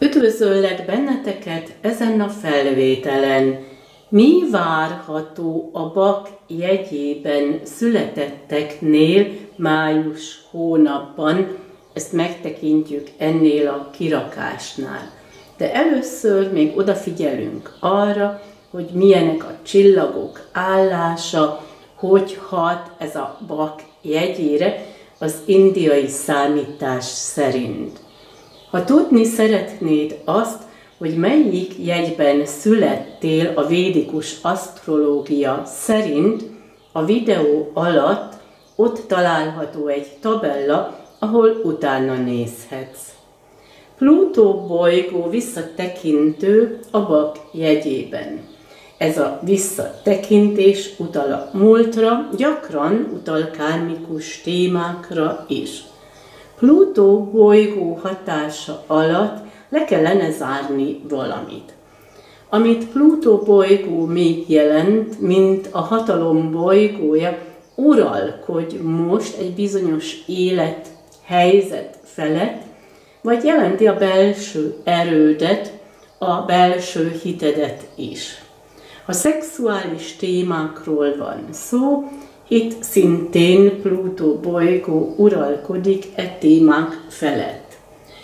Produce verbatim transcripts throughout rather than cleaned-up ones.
Üdvözöllek benneteket ezen a felvételen. Mi várható a bak jegyében születetteknél május hónapban? Ezt megtekintjük ennél a kirakásnál. De először még odafigyelünk arra, hogy milyenek a csillagok állása, hogy hat ez a bak jegyére az indiai számítás szerint. Ha tudni szeretnéd azt, hogy melyik jegyben születtél a védikus asztrológia szerint, a videó alatt ott található egy tabella, ahol utána nézhetsz. Plutó bolygó visszatekintő a bak jegyében. Ez a visszatekintés utal a múltra, gyakran utal kármikus témákra is. Plutó bolygó hatása alatt le kellene zárni valamit. Amit Plutó bolygó még jelent, mint a hatalom bolygója, uralkodj most egy bizonyos élethelyzet felett, vagy jelenti a belső erődet, a belső hitedet is. Ha szexuális témákról van szó, itt szintén Plutó bolygó uralkodik e témák felett.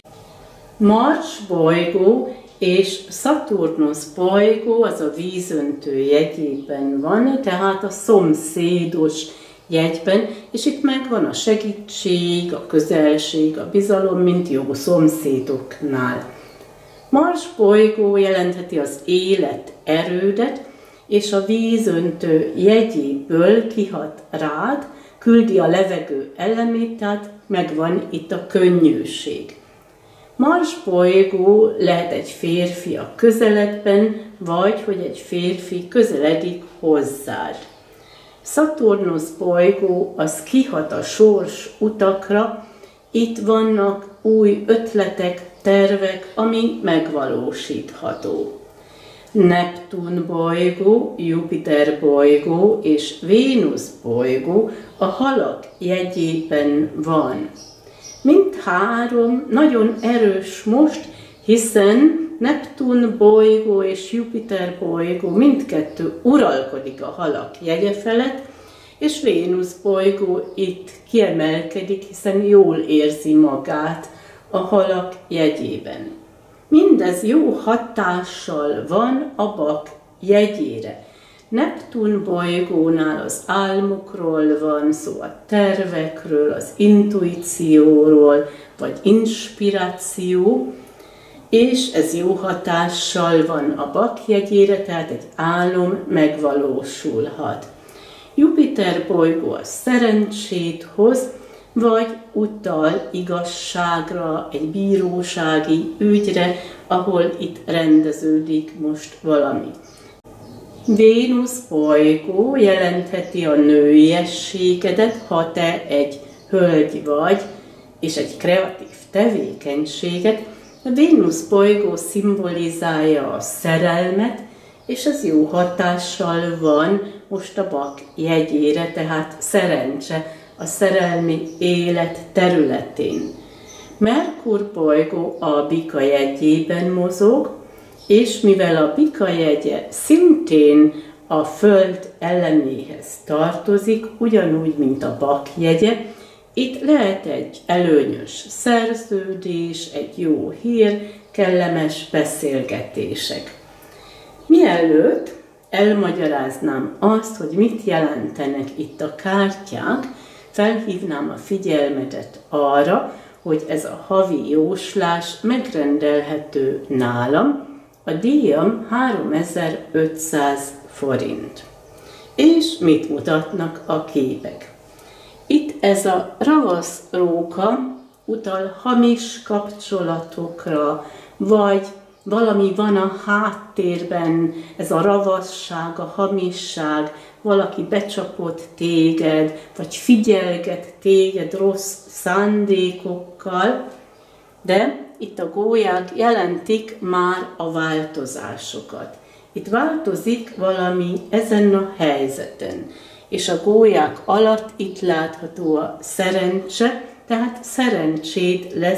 Mars bolygó és Szaturnusz bolygó az a vízöntő jegyében van, tehát a szomszédos jegyben, és itt megvan a segítség, a közelség, a bizalom, mint jó szomszédoknál. Mars bolygó jelentheti az élet erődet, és a vízöntő jegyéből kihat rád, küldi a levegő elemét, tehát megvan itt a könnyűség. Mars bolygó lehet egy férfi a közeledben, vagy hogy egy férfi közeledik hozzád. Szaturnusz bolygó az kihat a sors utakra, itt vannak új ötletek, tervek, ami megvalósítható. Neptun bolygó, Jupiter bolygó és Vénusz bolygó a halak jegyében van. Mindhárom nagyon erős most, hiszen Neptun bolygó és Jupiter bolygó mindkettő uralkodik a halak jegye felett, és Vénusz bolygó itt kiemelkedik, hiszen jól érzi magát a halak jegyében. Mindez jó hatással van a bak jegyére. Neptun bolygónál az álmokról van szó, a tervekről, az intuícióról, vagy inspiráció, és ez jó hatással van a bak jegyére, tehát egy álom megvalósulhat. Jupiter bolygó a szerencsét hoz, vagy utal igazságra, egy bírósági ügyre, ahol itt rendeződik most valami. Vénusz bolygó jelentheti a nőiességedet, ha te egy hölgy vagy, és egy kreatív tevékenységet. A Vénusz bolygó szimbolizálja a szerelmet, és ez jó hatással van most a bak jegyére, tehát szerencse a szerelmi élet területén. Merkur bolygó a bika jegyében mozog, és mivel a bika jegye szintén a föld eleméhez tartozik, ugyanúgy, mint a bak jegye, itt lehet egy előnyös szerződés, egy jó hír, kellemes beszélgetések. Mielőtt elmagyaráznám azt, hogy mit jelentenek itt a kártyák, felhívnám a figyelmedet arra, hogy ez a havi jóslás megrendelhető nálam, a díjam háromezer-ötszáz forint. És mit mutatnak a képek? Itt ez a ravasz róka utal hamis kapcsolatokra, vagy valami van a háttérben, ez a ravasság, a hamisság, valaki becsapott téged, vagy figyelget téged rossz szándékokkal, de itt a gólyák jelentik már a változásokat. Itt változik valami ezen a helyzeten, és a gólyák alatt itt látható a szerencse, tehát szerencsét lesz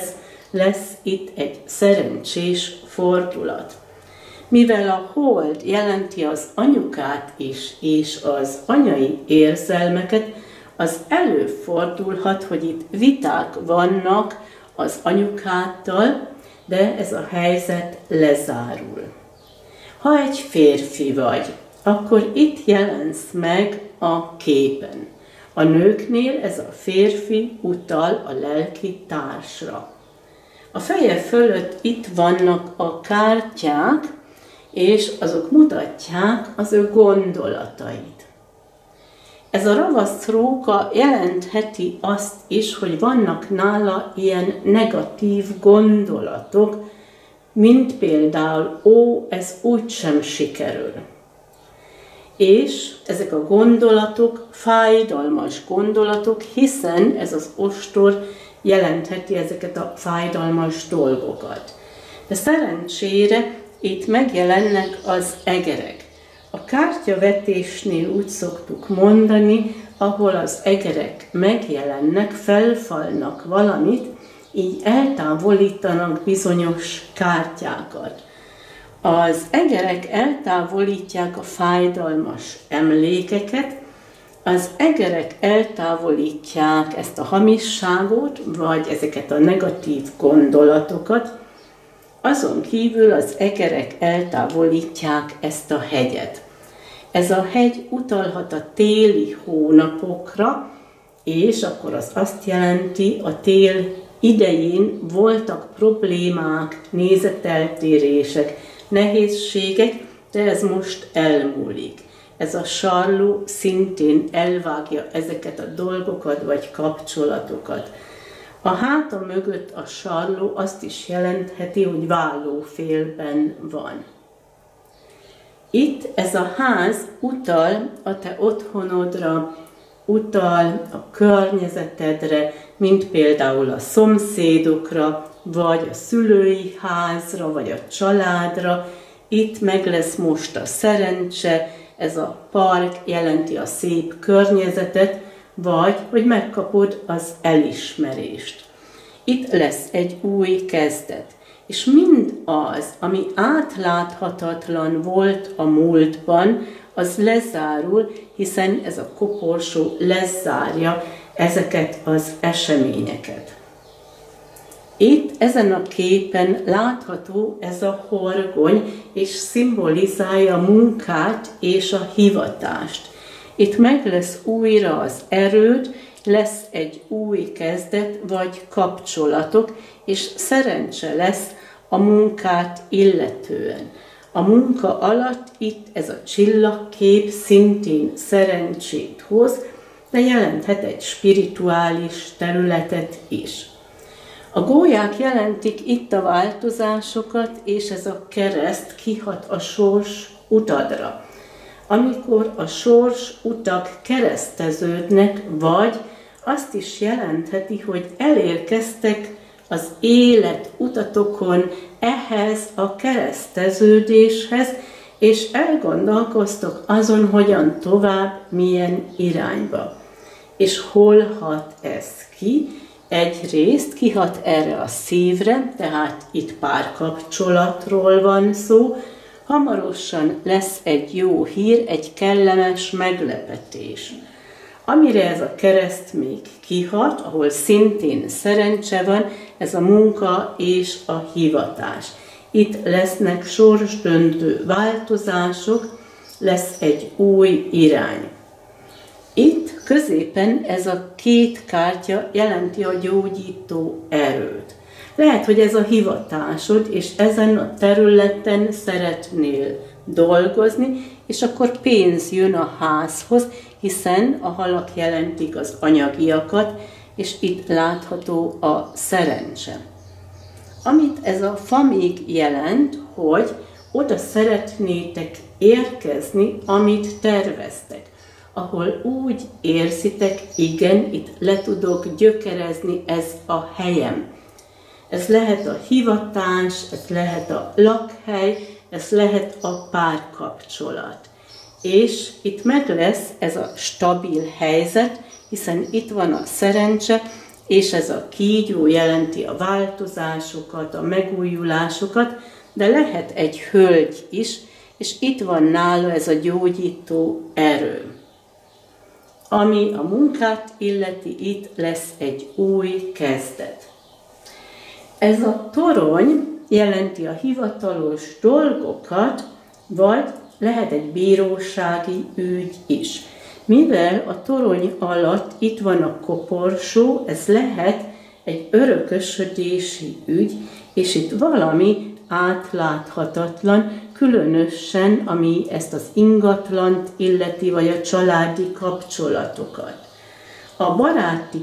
lesz itt egy szerencsés fordulat. Mivel a hold jelenti az anyukát is, és az anyai érzelmeket, az előfordulhat, hogy itt viták vannak az anyukáttal, de ez a helyzet lezárul. Ha egy férfi vagy, akkor itt jelensz meg a képen. A nőknél ez a férfi utal a lelki társra. A feje fölött itt vannak a kártyák, és azok mutatják az ő gondolatait. Ez a ravasz róka jelentheti azt is, hogy vannak nála ilyen negatív gondolatok, mint például, ó, ez úgysem sikerül. És ezek a gondolatok fájdalmas gondolatok, hiszen ez az ostor jelentheti ezeket a fájdalmas dolgokat. De szerencsére itt megjelennek az egerek. A kártyavetésnél úgy szoktuk mondani, ahol az egerek megjelennek, felfalnak valamit, így eltávolítanak bizonyos kártyákat. Az egerek eltávolítják a fájdalmas emlékeket, az egerek eltávolítják ezt a hamisságot, vagy ezeket a negatív gondolatokat, azon kívül az egerek eltávolítják ezt a hegyet. Ez a hegy utalhat a téli hónapokra, és akkor az azt jelenti, a tél idején voltak problémák, nézeteltérések, nehézségek, de ez most elmúlik. Ez a sarló szintén elvágja ezeket a dolgokat vagy kapcsolatokat. A háta mögött a sarló azt is jelentheti, hogy vállófélben van. Itt ez a ház utal a te otthonodra, utal a környezetedre, mint például a szomszédokra, vagy a szülői házra, vagy a családra. Itt meg lesz most a szerencse, ez a park jelenti a szép környezetet, vagy hogy megkapod az elismerést. Itt lesz egy új kezdet. És mind az, ami átláthatatlan volt a múltban, az lezárul, hiszen ez a koporsó lezárja ezeket az eseményeket. Itt ezen a képen látható ez a horgony, és szimbolizálja a munkát és a hivatást. Itt meg lesz újra az erőd, lesz egy új kezdet vagy kapcsolatok, és szerencse lesz a munkát illetően. A munka alatt itt ez a csillagkép szintén szerencsét hoz, de jelenthet egy spirituális területet is. A gólyák jelentik itt a változásokat, és ez a kereszt kihat a sors utadra. Amikor a sors utak kereszteződnek, vagy azt is jelentheti, hogy elérkeztek az élet utatokon ehhez a kereszteződéshez, és elgondolkoztok azon, hogyan tovább, milyen irányba. És hol hat ez ki? Egyrészt kihat erre a szívre, tehát itt párkapcsolatról van szó, hamarosan lesz egy jó hír, egy kellemes meglepetés. Amire ez a kereszt még kihat, ahol szintén szerencse van, ez a munka és a hivatás. Itt lesznek sorsdöntő változások, lesz egy új irány. Itt középen ez a két kártya jelenti a gyógyító erőt. Lehet, hogy ez a hivatásod, és ezen a területen szeretnél dolgozni, és akkor pénz jön a házhoz, hiszen a halak jelentik az anyagiakat, és itt látható a szerencse. Amit ez a fa még jelent, hogy oda szeretnétek érkezni, amit terveztek, ahol úgy érzitek, igen, itt le tudok gyökerezni, ez a helyem. Ez lehet a hivatás, ez lehet a lakhely, ez lehet a párkapcsolat. És itt meg lesz ez a stabil helyzet, hiszen itt van a szerencse, és ez a kígyó jelenti a változásokat, a megújulásokat, de lehet egy hölgy is, és itt van nála ez a gyógyító erő. Ami a munkát illeti, itt lesz egy új kezdet. Ez a torony jelenti a hivatalos dolgokat, vagy lehet egy bírósági ügy is. Mivel a torony alatt itt van a koporsó, ez lehet egy örökösödési ügy, és itt valami átláthatatlan, különösen ami ezt az ingatlant illeti, vagy a családi kapcsolatokat. A baráti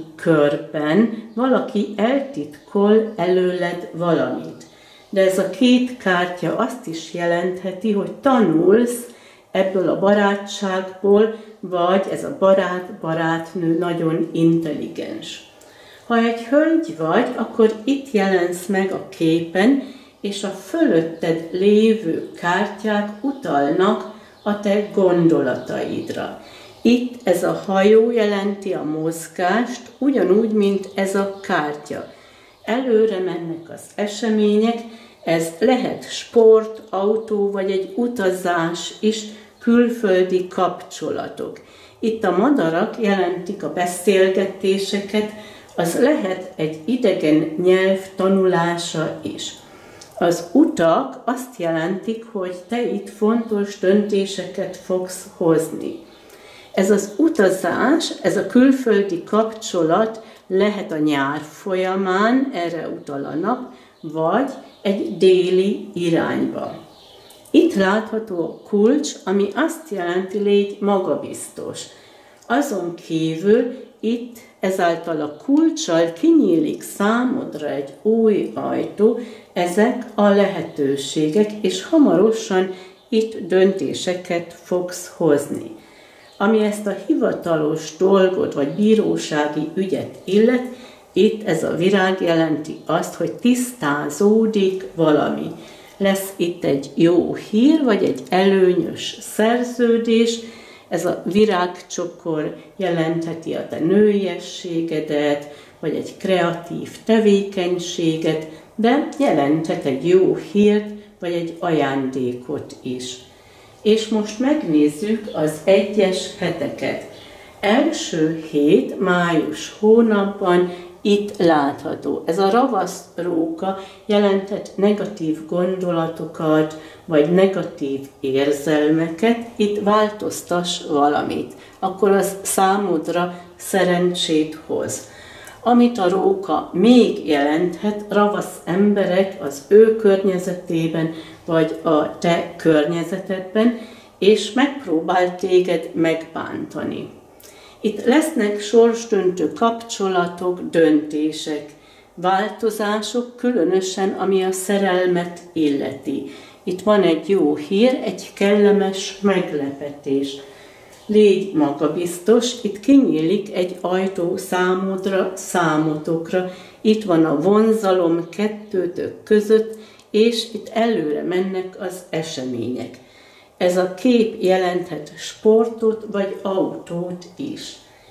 körben valaki eltitkol előled valamit. De ez a két kártya azt is jelentheti, hogy tanulsz ebből a barátságból, vagy ez a barát-barátnő nagyon intelligens. Ha egy hölgy vagy, akkor itt jelensz meg a képen, és a fölötted lévő kártyák utalnak a te gondolataidra. Itt ez a hajó jelenti a mozgást, ugyanúgy, mint ez a kártya. Előre mennek az események, ez lehet sport, autó, vagy egy utazás is, külföldi kapcsolatok. Itt a madarak jelentik a beszélgetéseket, az lehet egy idegen nyelv tanulása is. Az utak azt jelentik, hogy te itt fontos döntéseket fogsz hozni. Ez az utazás, ez a külföldi kapcsolat lehet a nyár folyamán, erre utal a nap, vagy egy déli irányba. Itt látható a kulcs, ami azt jelenti, légy magabiztos. Azon kívül itt ezáltal a kulccsal kinyílik számodra egy új ajtó, ezek a lehetőségek, és hamarosan itt döntéseket fogsz hozni. Ami ezt a hivatalos dolgot, vagy bírósági ügyet illet, itt ez a virág jelenti azt, hogy tisztázódik valami. Lesz itt egy jó hír, vagy egy előnyös szerződés. Ez a virágcsokor jelentheti a te nőiességedet, vagy egy kreatív tevékenységet, de jelenthet egy jó hírt, vagy egy ajándékot is. És most megnézzük az egyes heteket. Első hét, május hónapban itt látható. Ez a ravasz róka jelentett negatív gondolatokat, vagy negatív érzelmeket, itt változtass valamit. Akkor az számodra szerencsét hoz. Amit a róka még jelenthet, ravasz emberek az ő környezetében, vagy a te környezetedben, és megpróbál téged megbántani. Itt lesznek sorsdöntő kapcsolatok, döntések, változások, különösen ami a szerelmet illeti. Itt van egy jó hír, egy kellemes meglepetés. Légy magabiztos, itt kinyílik egy ajtó számodra, számotokra. Itt van a vonzalom kettőtök között, és itt előre mennek az események. Ez a kép jelenthet sportot vagy autót is.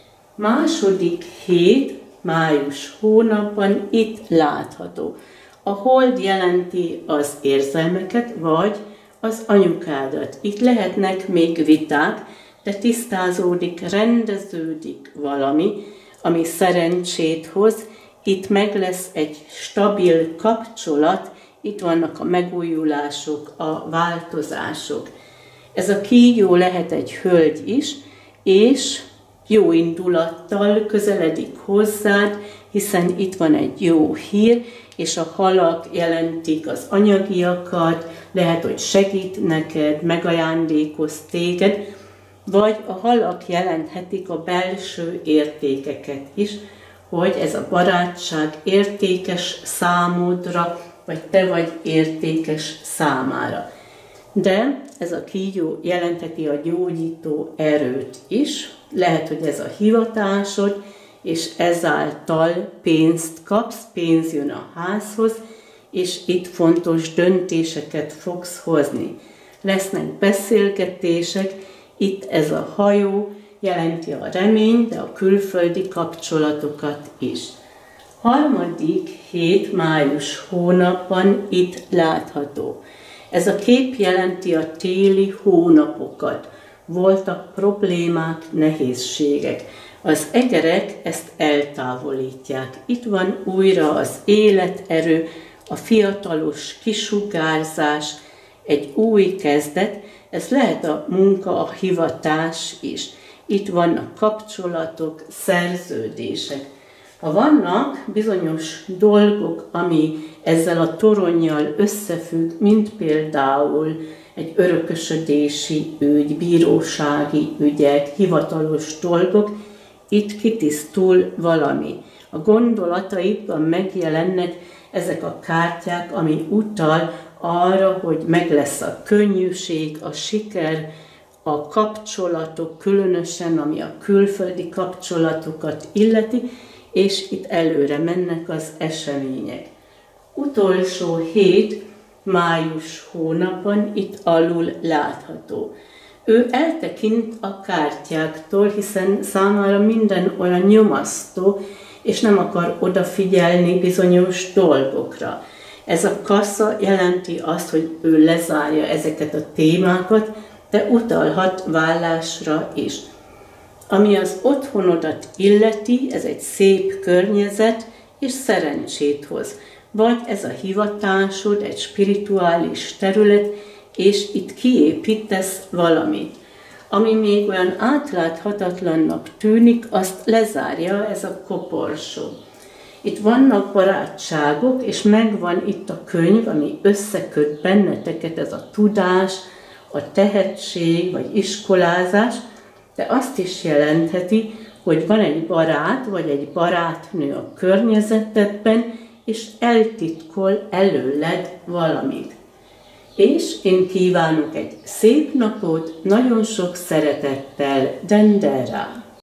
Második hét, május hónapban itt látható. A hold jelenti az érzelmeket, vagy az anyukádat. Itt lehetnek még viták, de tisztázódik, rendeződik valami, ami szerencsét hoz. Itt meg lesz egy stabil kapcsolat, itt vannak a megújulások, a változások. Ez a kígyó lehet egy hölgy is, és jó indulattal közeledik hozzád, hiszen itt van egy jó hír, és a halak jelentik az anyagiakat, lehet, hogy segít neked, megajándékoz téged, vagy a halak jelenthetik a belső értékeket is, hogy ez a barátság értékes számodra, vagy te vagy értékes számára. De ez a kígyó jelentheti a gyógyító erőt is, lehet, hogy ez a hivatásod, és ezáltal pénzt kapsz, pénz jön a házhoz, és itt fontos döntéseket fogsz hozni. Lesznek beszélgetések, itt ez a hajó jelenti a reményt, de a külföldi kapcsolatokat is. harmadik hét május hónapban itt látható. Ez a kép jelenti a téli hónapokat. Voltak problémák, nehézségek. Az egerek ezt eltávolítják. Itt van újra az életerő, a fiatalos kisugárzás, egy új kezdet, ez lehet a munka, a hivatás is. Itt vannak kapcsolatok, szerződések. Ha vannak bizonyos dolgok, ami ezzel a toronnyal összefügg, mint például egy örökösödési ügy, bírósági ügyek, hivatalos dolgok, itt kitisztul valami. A gondolataidban megjelennek ezek a kártyák, ami utal arra, hogy meg lesz a könnyűség, a siker, a kapcsolatok, különösen ami a külföldi kapcsolatokat illeti, és itt előre mennek az események. Utolsó hét, május hónapban itt alul látható. Ő eltekint a kártyáktól, hiszen számára minden olyan nyomasztó, és nem akar odafigyelni bizonyos dolgokra. Ez a kassa jelenti azt, hogy ő lezárja ezeket a témákat, de utalhat vállásra is. Ami az otthonodat illeti, ez egy szép környezet, és szerencsét hoz. Vagy ez a hivatásod, egy spirituális terület, és itt kiépítesz valamit. Ami még olyan átláthatatlannak tűnik, azt lezárja ez a koporsó. Itt vannak barátságok, és megvan itt a könyv, ami összeköt benneteket, ez a tudás, a tehetség, vagy iskolázás, de azt is jelentheti, hogy van egy barát, vagy egy barátnő a környezetedben, és eltitkol előled valamit. És én kívánok egy szép napot, nagyon sok szeretettel, Dendera!